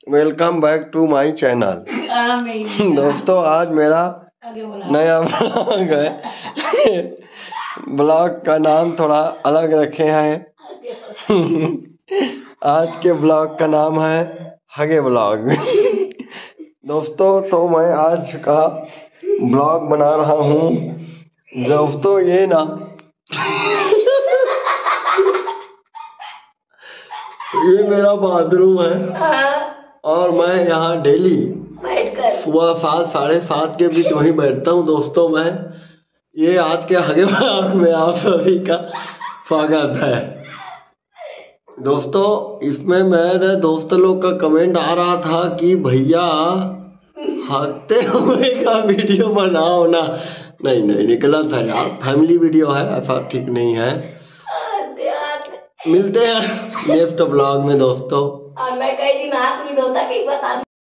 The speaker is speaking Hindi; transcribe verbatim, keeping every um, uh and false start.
Welcome back to my channel. दोस्तों आज मेरा नया ब्लॉग है। ब्लॉग का नाम थोड़ा अलग रखे हैं। आज के ब्लॉग का नाम है हगे ब्लॉग। दोस्तों तो मैं आज का ब्लॉग बना रहा हूँ। दोस्तों ये ना ये मेरा बाथरूम है और मैं यहाँ डेली सुबह सात साढ़े सात के बीच वहीं बैठता हूँ। दोस्तों मैं ये आज के हगे ब्लॉग में आप सभी का स्वागत है। दोस्तों इसमें मेरे दोस्तों लोग का कमेंट आ रहा था कि भैया हगते हुए का वीडियो बनाओ ना। नहीं नहीं निकला था यार, फैमिली वीडियो है, ऐसा ठीक नहीं है। मिलते हैं नेक्स्ट ब्लॉग में दोस्तों। और मैं कई दिन हाथ नहीं धोता, कई बता